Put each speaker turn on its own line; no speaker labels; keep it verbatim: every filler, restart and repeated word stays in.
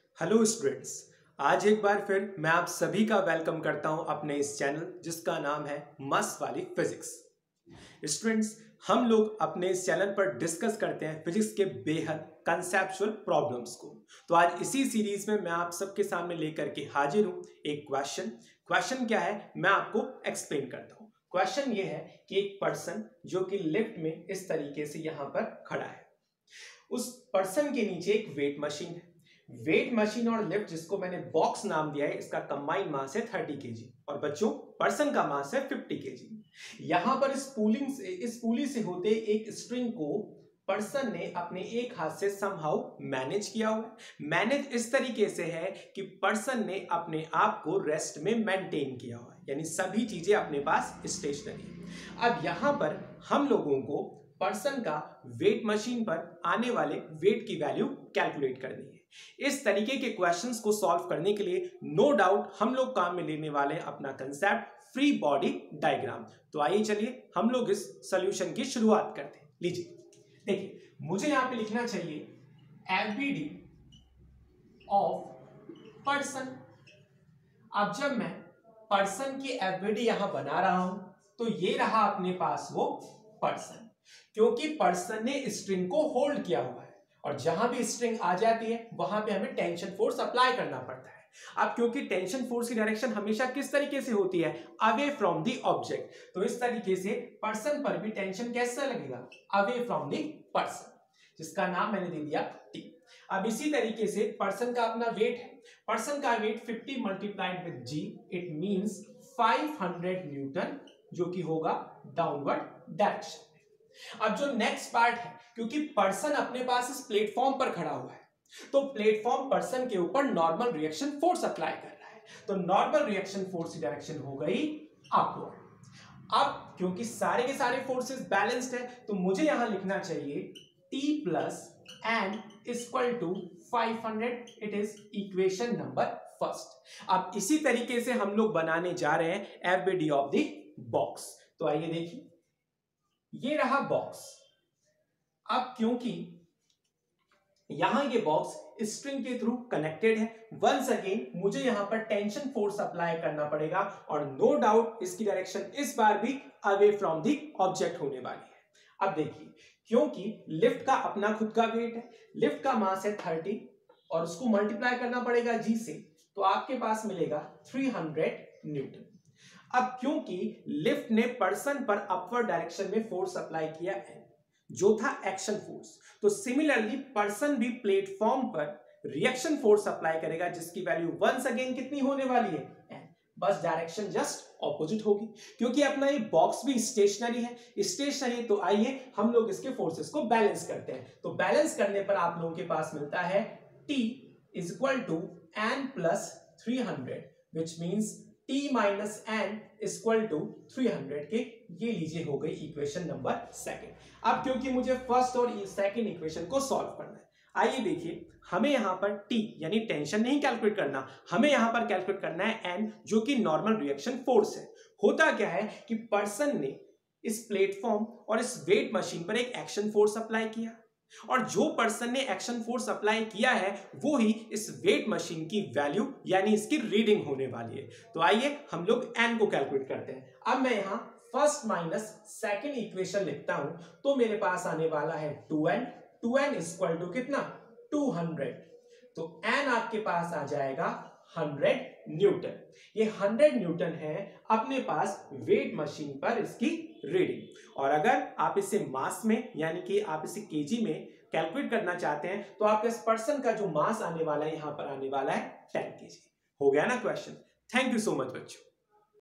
Hello students, आज एक बार फिर मैं आप सभी का वेलकम करता हूं अपने इस चैनल जिसका नाम है मस्त वाली फिजिक्स। स्टूडेंट्स, हम लोग अपने इस चैनल पर डिस्कस करते हैं फिजिक्स के बेहद कंसेप्चुअल प्रॉब्लम्स को। तो आज इसी सीरीज में मैं आप सबके सामने लेकर के हाजिर हूं एक क्वेश्चन। क्वेश्चन क्या है मैं आपको एक्सप्लेन करता हूं। क्वेश्चन ये है कि एक पर्सन जो कि लिफ्ट में इस तरीके से यहां पर खड़ा है, उस पर्सन के नीचे एक वेट मशीन है। वेट मशीन और लिफ्ट, जिसको मैंने बॉक्स नाम दिया है, इसका कंबाइंड मास है थर्टी केजी और बच्चों पर्सन का मास है फिफ्टी केजी। यहां पर इस पुलिंग से इस पुली से होते एक स्ट्रिंग को पर्सन ने अपने एक हाथ से समहाउ मैनेज किया हुआ है। मैनेज इस तरीके से है कि पर्सन ने अपने आप को रेस्ट में मेंटेन किया हुआ है, यानी सभी चीजें अपने पास स्टेशनरी। अब यहां पर हम लोगों को पर्सन का वेट मशीन पर आने वाले वेट की वैल्यू कैलकुलेट करनी है। इस तरीके के क्वेश्चंस को सॉल्व करने के लिए नो डाउट हम लोग काम में लेने वाले हैं अपना कंसेप्ट फ्री बॉडी डायग्राम। तो आइए चलिए हम लोग इस सॉल्यूशन की शुरुआत करते हैं। लीजिए देखिए, मुझे यहां पे लिखना चाहिए एफबीडी ऑफ पर्सन। अब जब मैं पर्सन की एफबीडी यहां बना रहा हूं तो ये रहा अपने पास वो पर्सन, क्योंकि पर्सन ने स्ट्रिंग को होल्ड किया हुआ है और जहां भी स्ट्रिंग आ जाती है वहां पे हमें टेंशन फोर्स अप्लाई करना पड़ता है। अब क्योंकि टेंशन फोर्स की डायरेक्शन हमेशा किस तरीके से होती है, अवे फ्रॉम द ऑब्जेक्ट, तो इस तरीके से पर्सन पर भी टेंशन कैसे लगेगा, अवे फ्रॉम द पर्सन, जिसका नाम मैंने दे दिया टी। अब इसी तरीके से पर्सन का अपना वेट है। पर्सन का weight fifty multiplied with G, it means five hundred newton, जो कि होगा डाउनवर्ड डायरेक्शन। अब जो नेक्स्ट पार्ट है, क्योंकि पर्सन अपने पास इस प्लेटफॉर्म पर खड़ा हुआ है तो प्लेटफॉर्म पर्सन के ऊपर नॉर्मल रिएक्शन फोर्स अप्लाई कर रहा है, तो नॉर्मल रिएक्शन फोर्स की डायरेक्शन हो गई अपवर्ड। अब क्योंकि सारे के सारे फोर्सेस बैलेंस्ड है तो मुझे यहां लिखना चाहिए T plus N equal to five hundred. It is equation number first. अब इसी तरीके से हम लोग बनाने जा रहे हैं एफबीडी ऑफ द बॉक्स। तो आइए देखिए, ये रहा बॉक्स। अब क्योंकि यहां ये बॉक्स स्ट्रिंग के थ्रू कनेक्टेड है, वंस अगेन मुझे यहां पर टेंशन फोर्स अप्लाई करना पड़ेगा और नो डाउट इसकी डायरेक्शन इस बार भी अवे फ्रॉम द ऑब्जेक्ट होने वाली है। अब देखिए, क्योंकि लिफ्ट का अपना खुद का वेट है, लिफ्ट का मास है थर्टी और उसको मल्टीप्लाई करना पड़ेगा जी से, तो आपके पास मिलेगा थ्री हंड्रेड न्यूटन। अब क्योंकि लिफ्ट ने पर्सन पर अपवर्ड डायरेक्शन में फोर्स अप्लाई किया है जो था एक्शन फोर्स, तो सिमिलरली पर्सन भी प्लेटफॉर्म पर रिएक्शन फोर्स अप्लाई करेगा जिसकी वैल्यू वंस अगेन कितनी होने वाली है, एन। बस डायरेक्शन जस्ट ऑपोजिट होगी, क्योंकि अपना ये बॉक्स भी स्टेशनरी है स्टेशनरी तो आइए हम लोग इसके फोर्सेस को बैलेंस करते हैं। तो बैलेंस करने पर आप लोगों के पास मिलता है T is equal to N plus three hundred, which means T minus N equal to three hundred के, ये लीजिए हो गई इक्वेशन नंबर सेकंड। अब क्योंकि मुझे फर्स्ट और सेकंड इक्वेशन को सॉल्व करना है, आइए देखिए, हमें यहां पर T यानी टेंशन नहीं कैलकुलेट करना, हमें यहां पर कैलकुलेट करना है N, जो कि नॉर्मल रिएक्शन फोर्स है। होता क्या है कि पर्सन ने इस प्लेटफॉर्म और इस वेट मशीन पर एक एक्शन फोर्स अप्लाई किया और जो पर्सन ने एक्शन फोर्स अप्लाई किया है वो ही इस वेट मशीन की वैल्यू यानी इसकी रीडिंग होने वाली है। तो आइए हम लोग एन को कैलकुलेट करते हैं। अब मैं यहां फर्स्ट माइनस सेकंड इक्वेशन लिखता हूं तो मेरे पास आने वाला है two N. Two N equal to कितना, टू हंड्रेड, तो एन आपके पास आ जाएगा हंड्रेड न्यूटन। ये हंड्रेड न्यूटन है अपने पास वेट मशीन पर इसकी रीडिंग। और अगर आप इसे मास में यानी कि आप इसे केजी में कैलकुलेट करना चाहते हैं तो आपके इस पर्सन का जो मास आने वाला है यहां पर आने वाला है टेन केजी। हो गया ना question. Thank you so much बच्चों।